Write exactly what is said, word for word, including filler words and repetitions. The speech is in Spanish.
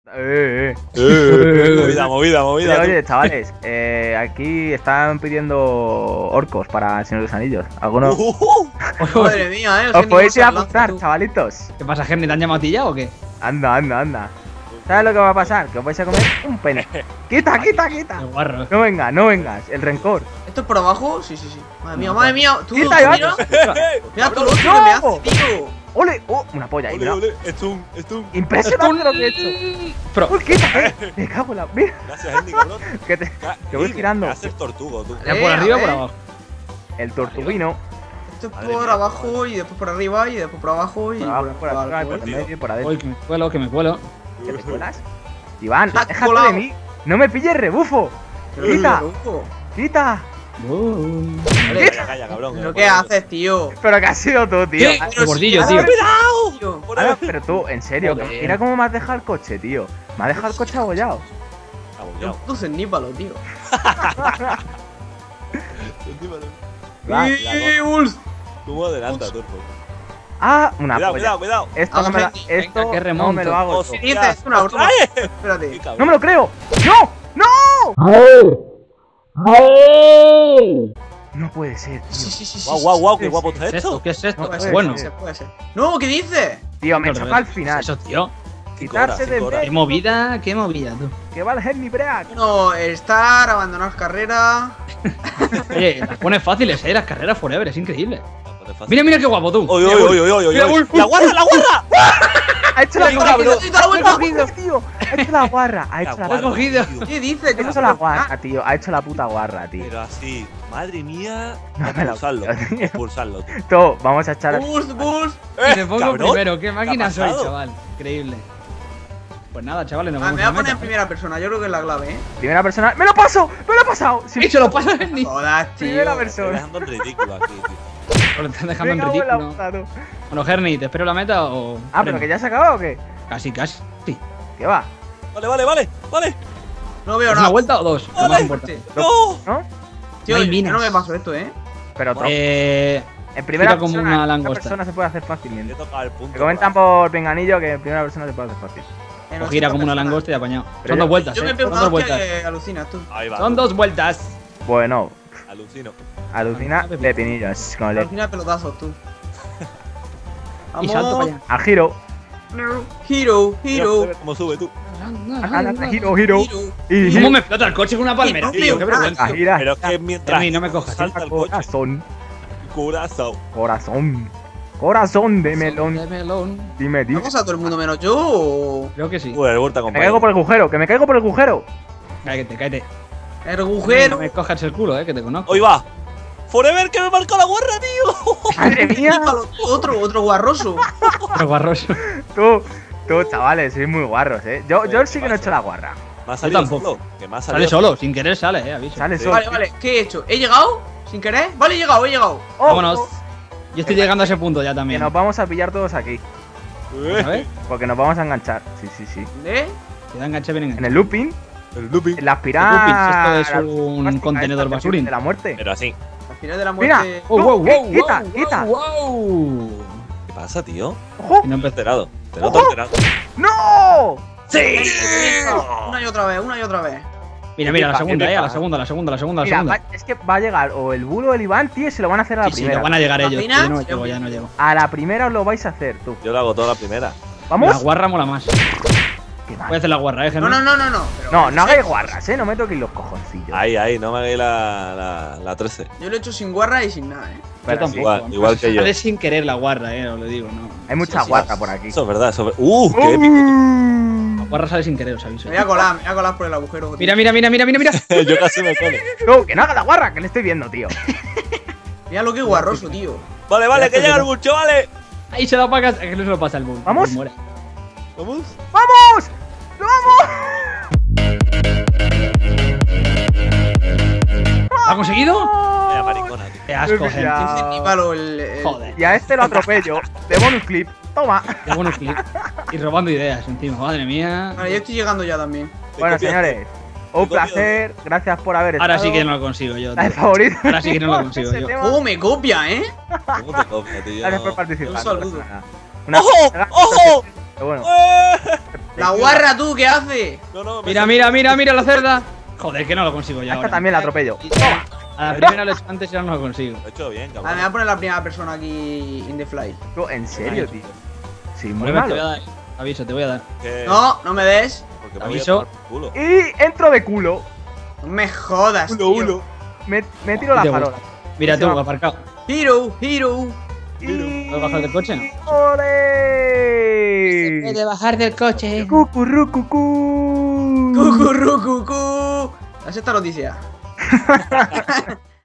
Eh, eh. Eh, movida, movida, movida. Oye, oye, chavales, eh, aquí están pidiendo orcos para el Señor de los Anillos. ¿Algunos? Uh, uh, uh. Madre mía, eh. ¿Os podéis ir a apuntar, chavalitos? ¿Qué pasa, Gerni? ¿Te han llamado a ti ya o qué? Anda, anda, anda. ¿Sabes lo que va a pasar? Que os vais a comer un pene. ¡Quita, quita, quita! Qué guarro. No vengas, no vengas. El rencor. ¿Esto es por abajo? Sí, sí, sí. Madre mía, madre mía. Tú, Quita, mira, Iván. mira todo lo que ¡No! me hace, tío. ¡Ole! ¡Oh! Una polla ahí, Ole, mira. ole, Stun, Stun. Impresionante lo que he hecho. Pro. ¡Uy, quita! eh! Me cago en la. Mira, Gracias, Henry, cabrón. que te, te voy Ey, girando. Me haces tortugo, tú. ¿Ya Eh, por a arriba o por ver. abajo? El tortuguino. Esto es Madre por mía, abajo madre. y después por arriba y después por abajo y Por abajo, por abajo, arriba, por eh. el medio y por adentro. Uy, que me cuelo, que me cuelo. ¿Que te cuelas? Iván, Está déjate colado. de mí. No me pilles rebufo. Pero Quita, loco. quita. Uh. Calla, calla, cabrón. ¿Pero qué haces, tío? Pero que has sido tú, tío. ¿Qué? Ah, Qué gordillo, si- tío. Tío. Por ah, ahí. pero tú, en serio, que Joder. mira cómo me has dejado el coche, tío. Me has dejado el coche abollado. Yo Abollado. puto cenípalo, tío. Va, ¡Y Ulf! Tú adelanta, turco. Ah, una Cuidado, polla. cuidado, cuidado. Esto no me, la, Venga, esto que no remonto. me lo hago. Oh, yo. ¿Qué dices? Es una broma. ¡Ay! Qué Espérate. cabrón. ¡No me lo creo! ¡No! ¡No! No puede ser, Sí, tío. sí, sí, sí. Guau, guau, guau, qué Sí, guapo sí. está ¿Qué es esto. esto? ¿Qué es esto? No, Puede eh, ser, bueno. puede ser, puede ser. No, ¿qué dices? Tío, me Qué choca al ¿Qué final. es eso, tío? Quitarse Cinco de horas, Qué medio. movida, qué movida, tú. Que va el Henry Break. Bueno, estar, abandonar carrera. Oye, las pones fáciles, eh, las carreras forever, es increíble. La pone fácil. Mira, mira qué guapo, tú. Oye, Mira, oye, Wolf. oye, oye, Mira, oye. Wolf. ¡La guarra, la guarra! Ha hecho la Mira, guarra. mira, mira, da la vuelta. Lo he cogido, tío. Ha hecho la guarra. Ha hecho la Lo he guarra. cogido. ¿Qué dices? Ha hecho la guarra, tío. Ha hecho la puta guarra, tío. Pero así, madre mía. No me la Expulsarlo, creo, tío. expulsarlo, tú. Todo, vamos a echar. Boost, boost. Y me pongo cabrón. primero, qué máquina ha soy, pasado? chaval. Increíble. Pues nada, chavales, nos Ah, vemos me voy a en la poner en meta. primera persona, yo creo que es la clave, eh. Primera persona. ¡Me lo paso! ¡Me lo he pasado! Sí, ¡Y se lo pasa a Gerni! Jodas, tío. Primera Estoy persona. dejando en ridículo aquí, tío. Lo están dejando Me en cago en la ridículo. puta, tú. Bueno, Gerni, ¿te espero la meta o...? Ah, pero que ya se ha acabado o qué? Casi, casi. Sí. ¿Qué va? Vale, vale, vale, vale. No veo ¿Es una nada. vuelta o dos? Lo más Vale. importante. ¡No! ¿No? Tío, No hay yo minas. no me paso esto, eh. Pero otro. Eh... En primera gira como persona, una en primera langosta. persona se puede hacer Le fácilmente. toca el punto. Me comentan por pinganillo que en primera persona se puede hacer fácil. En O gira ochenta como una personas. langosta y apañado. Pero Son yo- dos vueltas, Yo me eh. he pegado Son dos una vueltas. que alucinas tú. Ahí va. Son dos vueltas. Bueno, Alucino. alucina de pinillos. Como le... Alucina pelotazos tú. Y salto para allá. Al giro. Hero, Mira, hero. ve cómo sube tú. Anda, giro, giro. Y ¿Cómo me explota el coche con una palmera, no tío? veo Qué nada. vergüenza. Ah, gira. Pero es que mientras Henry, no me cojas, salta el coche, Corazón. corazón. Corazón. Corazón de melón. De melón. Dime, dime. ¿Vamos a todo el mundo menos yo o...? Creo que sí. Uy, el vuelta, Me caigo por compañero. el agujero, que me caigo por el agujero. Cállate, cállate. El No agujero. me cojas el culo, eh, que te conozco. Hoy va. Forever que me marcó la guarra, tío. Madre mía. Otro, otro guarroso. Pero guarroso. Tú, tú, chavales, sois muy guarros, eh. Yo, yo sí que no he hecho la guarra. Me ha salido tampoco. solo. Que me ha Sale salido solo, sin querer sale, eh, aviso. Sale Sí. solo. Vale, vale. ¿Qué he hecho? ¿He llegado? ¿Sin querer? Vale, he llegado, he llegado. Oh, Vámonos. oh, Yo estoy llegando a ese punto ya que también. nos vamos a pillar todos aquí. Eh, A ver, Porque nos vamos a enganchar. Sí, sí, sí. ¿Eh? te da enganche bien En enganche. el looping, El looping. en la Loopings, espiral. esto es un plástica contenedor esta basurín. De la muerte. Pero así. Al final de la Mira. muerte. Oh, wow, ¿Qué? wow, Quita, wow, quita. wow. ¿Qué pasa, tío? ¡Ojo! Y no Te he empecé. enterado. Te noto ¡Ojo! enterado. ¡No! ¡Sí! Una y otra vez, una y otra vez. Mira, mira, la Flipa, segunda, eh, a la flipa. segunda, la segunda, la segunda, la Mira, segunda. va- es que va a llegar o el bulo o el Iván, tío, y se lo van a hacer a la Sí, sí, primera. no van a llegar ellos. ¿Imaginas? Yo no llego, ya no llego. A la primera os lo vais a hacer, tú. Yo lo hago toda la primera. La ¿Vamos? guarra mola más. Qué mal. Voy a hacer la guarra, eh, No, Germán. no, no, no, no. Pero No, en no hagáis serio. guarras, eh. No me toquéis los cojoncillos. Ahí, ahí, no me hagáis la, la, la trece. Yo lo he hecho sin guarra y sin nada, eh. Pero Yo sí, tampoco. igual, igual que yo. Sale sin querer la guarra, eh, os lo digo, no. Hay mucha Sí, sí. guarra por aquí. Eso es verdad, eso es verdad. ¡Uh! ¡Qué épico! La Uh. guarra sale sin querer, os aviso. Me voy a colar, me voy a colar por el agujero. tío. Mira, mira, mira, mira, mira, mira. Yo casi me colo. No, que no haga la guarra, que le estoy viendo, tío. Mira lo que guarroso, tío. Vale, vale, que llega el bucho, vale. Ahí se lo apagas, es que no se lo pasa el boom. ¿Vamos? Muere. ¿Vamos? ¡Vamos! ¡Vamos! ¿Lo ha conseguido? Vaya maricona, tío. Qué asco, Ya. gente. Ese ni palo el. el- Joder. Y a este lo atropello. De bonus clip. Toma. Qué buenos clips. Y robando ideas encima, madre mía. Vale, yo estoy llegando ya también. Te Bueno, copias. señores. Un Te copias. placer. Gracias por haber estado. Ahora sí que no lo consigo yo. La de tío. favorito. Ahora sí que no lo consigo Ese yo. tema. ¿Cómo me copia, eh? ¿Cómo te copia, tío? Gracias por participar. Un saludo. no pasa nada. Una ¡Ojo! ¡Ojo! Pero bueno, ¡Eh! La guarra, tú, ¿qué hace? No, no, me Mira, sale- mira, mira, mira la cerda. Joder, que no lo consigo A ya. esta Ahora. también la atropello. A la primera lo he hecho antes y ahora no lo consigo. Lo he hecho bien, Vale, cabrón. me voy a poner la primera persona aquí in the fly. Tú, ¿en serio, tío? Sí, muy Oliver, te voy a malo. dar. Aviso, te voy a dar. Que- No, no me des. Porque me voy a Aviso. tomar por culo. Y entro de culo. No me jodas, Uno, tío. uno. Me, me tiro la Te farola. Mira Se tú, va. aparcado. Hero, hero. Y... ¿Puedes bajar del coche? ¡Ole! bajar del coche. Cucurrucucú. Cucurrucucú. ¿Has esta noticia?